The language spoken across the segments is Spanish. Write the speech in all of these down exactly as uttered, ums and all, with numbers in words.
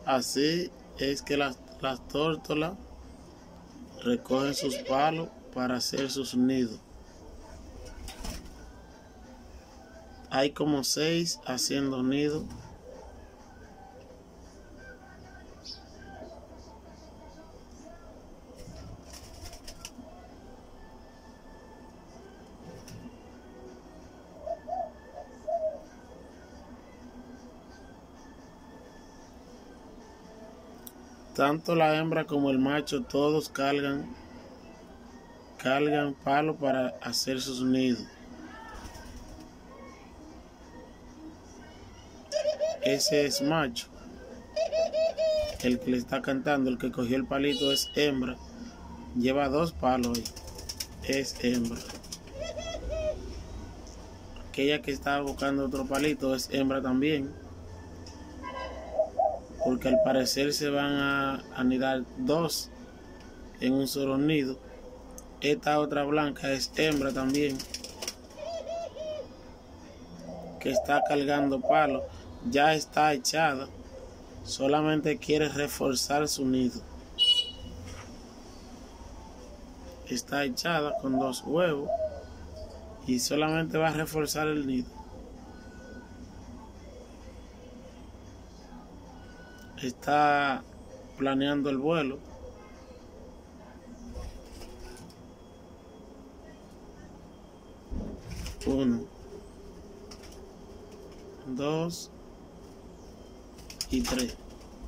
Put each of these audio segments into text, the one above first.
Así es que las, las tórtolas recogen sus palos para hacer sus nidos. Hay como seis haciendo nidos. Tanto la hembra como el macho, todos cargan, cargan palo para hacer sus nidos. Ese es macho. El que le está cantando, el que cogió el palito es hembra. Lleva dos palos ahí. Es hembra. Aquella que está buscando otro palito es hembra también. Porque al parecer se van a anidar dos en un solo nido. Esta otra blanca es hembra también, que está cargando palo. Ya está echada, solamente quiere reforzar su nido. Está echada con dos huevos y solamente va a reforzar el nido. Está planeando el vuelo. Uno, dos y tres.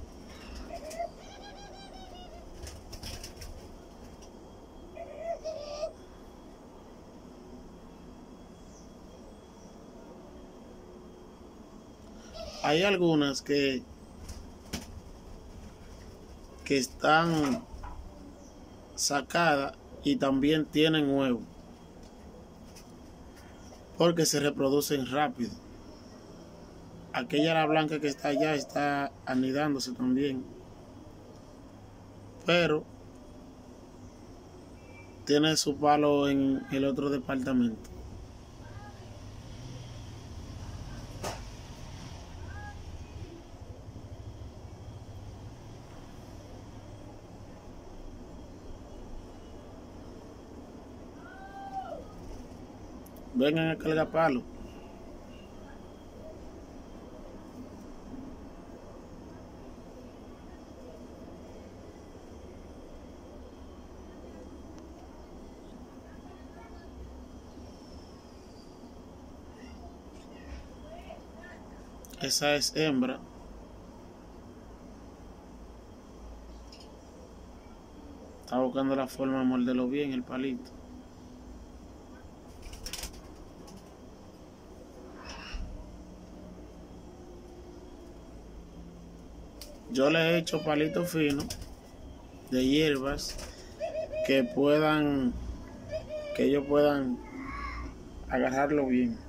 Hay algunas que que están sacadas y también tienen huevo, porque se reproducen rápido. Aquella la blanca que está allá está anidándose también, pero tiene su palo en el otro departamento. Vengan a cargar palo. Esa es hembra. Está buscando la forma de morderlo bien el palito. Yo le he hecho palitos finos de hierbas que puedan, que ellos puedan agarrarlo bien.